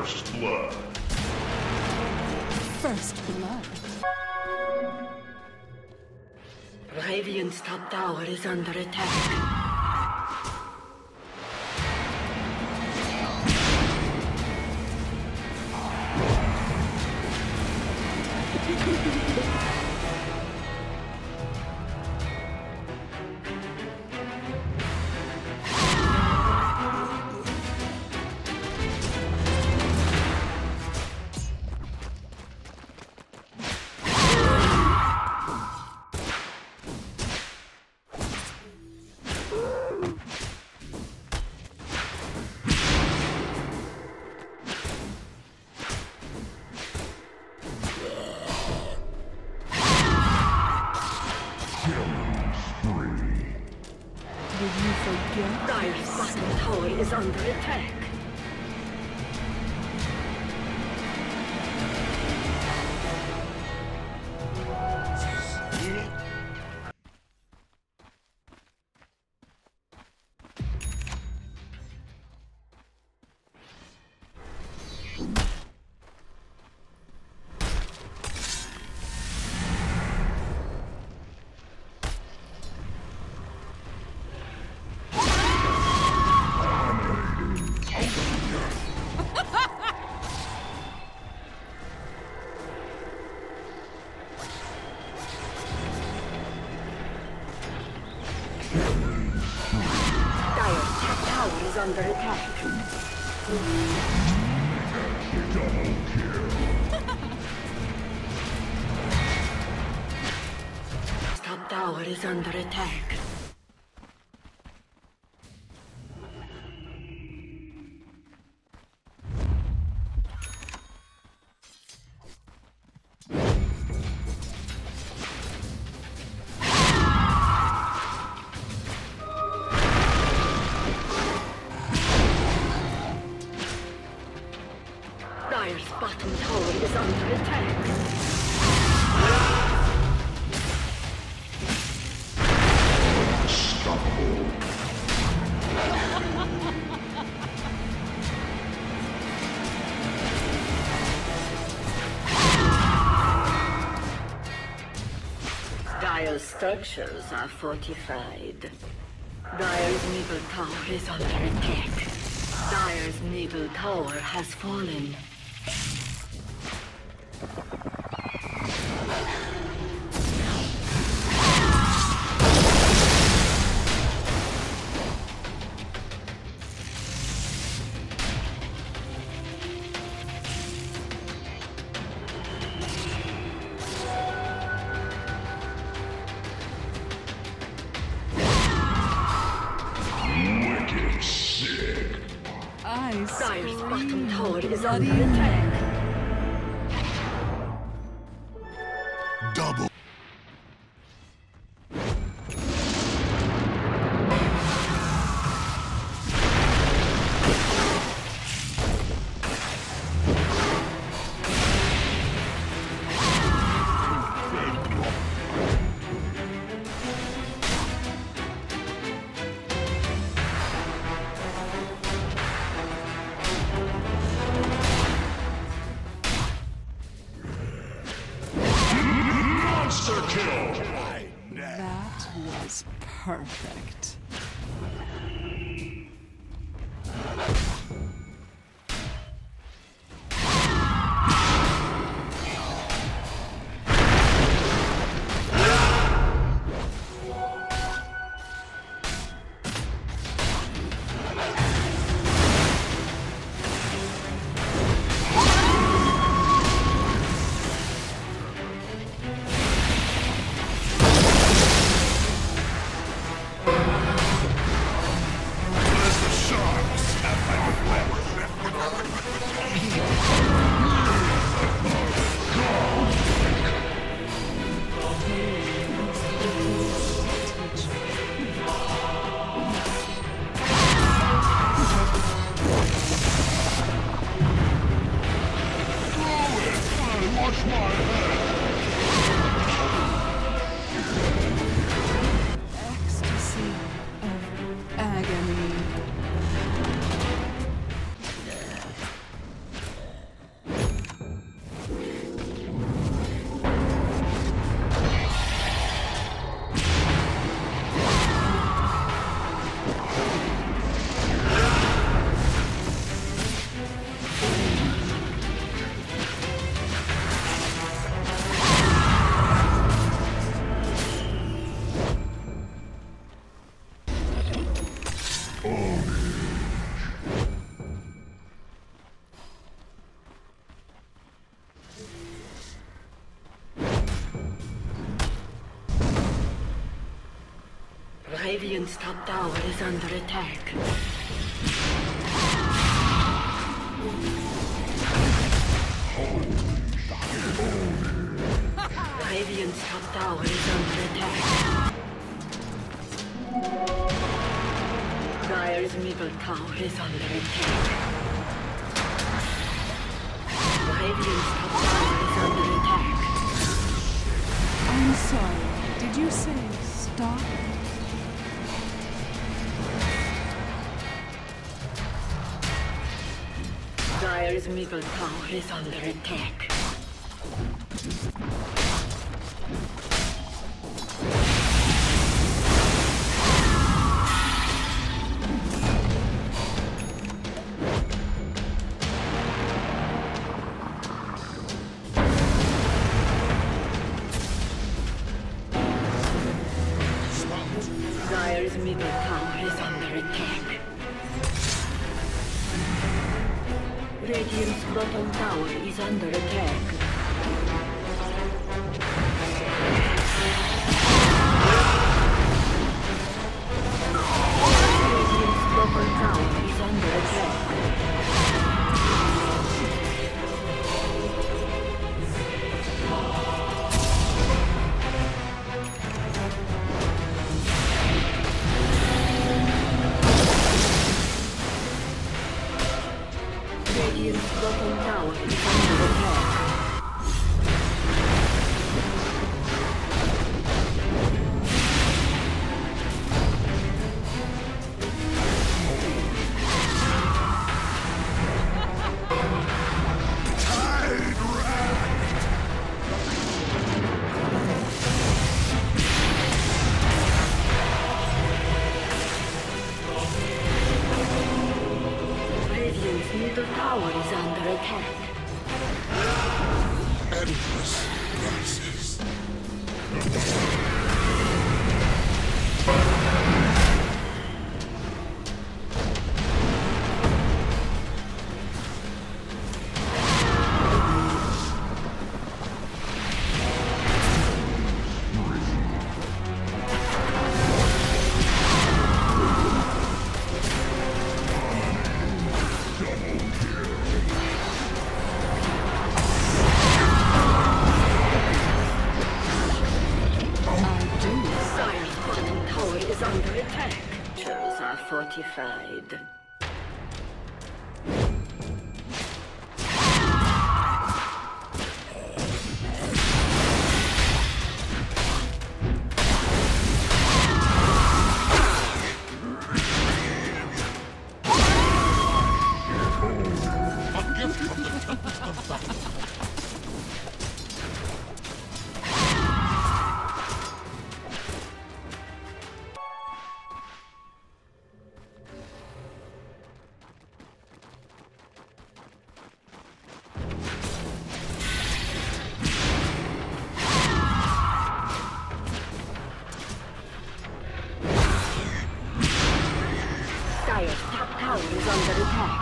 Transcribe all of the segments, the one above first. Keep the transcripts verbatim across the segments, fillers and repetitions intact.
First blood. First blood. Radiant's top tower is under attack. Dire's bottom tower is under attack. Under attack. Double kill. Top tower is under attack. Dire's bottom tower is under attack. Unstoppable. Dire's structures are fortified. Dire's middle tower is under attack. Dire's middle tower has fallen. Wicked sick. I Dire's bottom scream tower is bloody under attack. Double. Monster kill. That was perfect. Radiant's top tower is under attack. Radiant's top tower is under attack. Dire's middle tower is under attack. Radiant's top tower is under attack. I'm sorry. Did you say stop? Dire's middle tower is under attack. Dire's middle tower is under attack. Radiant's bottom tower is under attack. Radiant's bottom tower is under attack. Radiant's bottom tower is under attack. Radiant's middle tower is under attack. Endless crisis. Dire's bottom tower is under attack. Turrets are fortified. Dire's top tower is under attack.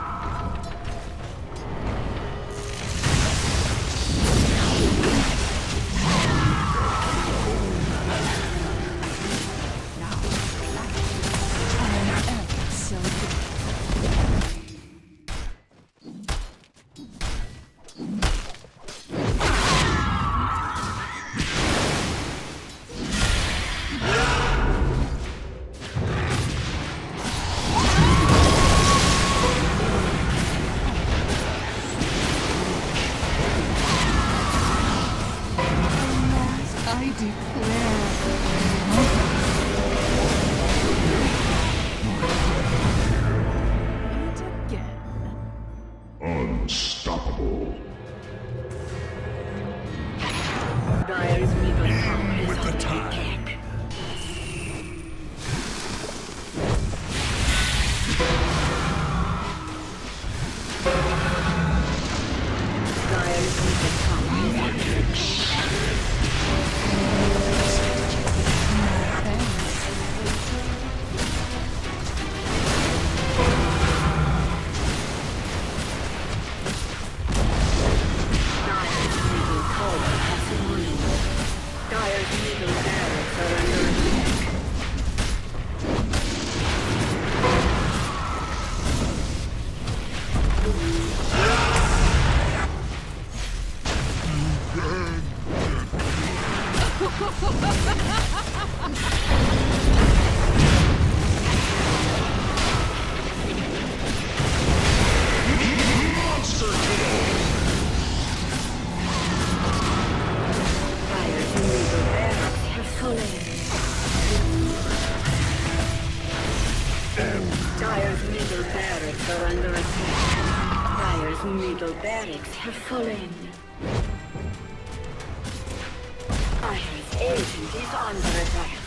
I'm ever so good. Turrets are under attack. Dire's middle barracks have fallen. Dire's agent is under attack.